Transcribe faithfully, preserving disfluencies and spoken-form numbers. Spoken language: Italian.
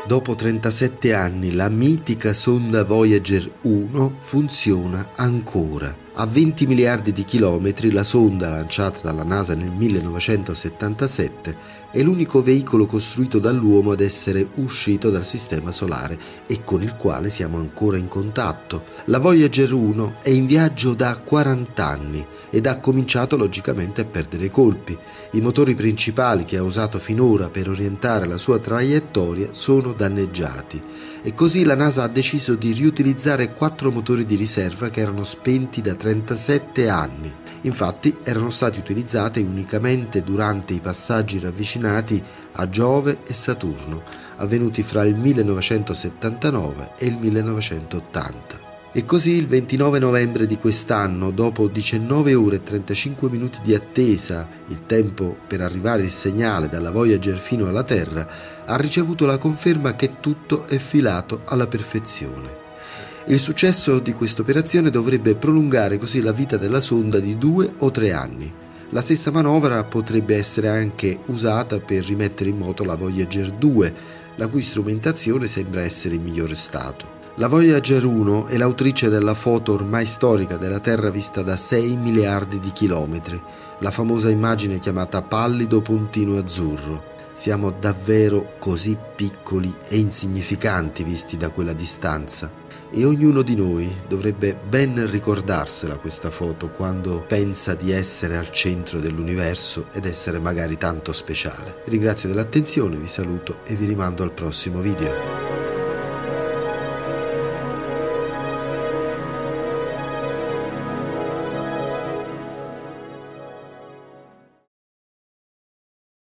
Dopo trentasette anni la mitica sonda Voyager uno funziona ancora. A venti miliardi di chilometri la sonda, lanciata dalla NASA nel millenovecentosettantasette, è l'unico veicolo costruito dall'uomo ad essere uscito dal sistema solare e con il quale siamo ancora in contatto. La Voyager uno è in viaggio da quaranta anni ed ha cominciato logicamente a perdere colpi. I motori principali che ha usato finora per orientare la sua traiettoria sono danneggiati e così la NASA ha deciso di riutilizzare quattro motori di riserva che erano spenti da trentasette anni. Infatti erano stati utilizzati unicamente durante i passaggi ravvicinati a Giove e Saturno, avvenuti fra il millenovecentosettantanove e il millenovecentottanta. E così il ventinove novembre di quest'anno, dopo diciannove ore e trentacinque minuti di attesa, il tempo per arrivare il segnale dalla Voyager fino alla Terra, ha ricevuto la conferma che tutto è filato alla perfezione. Il successo di questa operazione dovrebbe prolungare così la vita della sonda di due o tre anni. La stessa manovra potrebbe essere anche usata per rimettere in moto la Voyager due, la cui strumentazione sembra essere in migliore stato. La Voyager uno è l'autrice della foto ormai storica della Terra vista da sei miliardi di chilometri, la famosa immagine chiamata pallido puntino azzurro. Siamo davvero così piccoli e insignificanti visti da quella distanza. E ognuno di noi dovrebbe ben ricordarsela questa foto quando pensa di essere al centro dell'universo ed essere magari tanto speciale. Ringrazio dell'attenzione, vi saluto e vi rimando al prossimo video.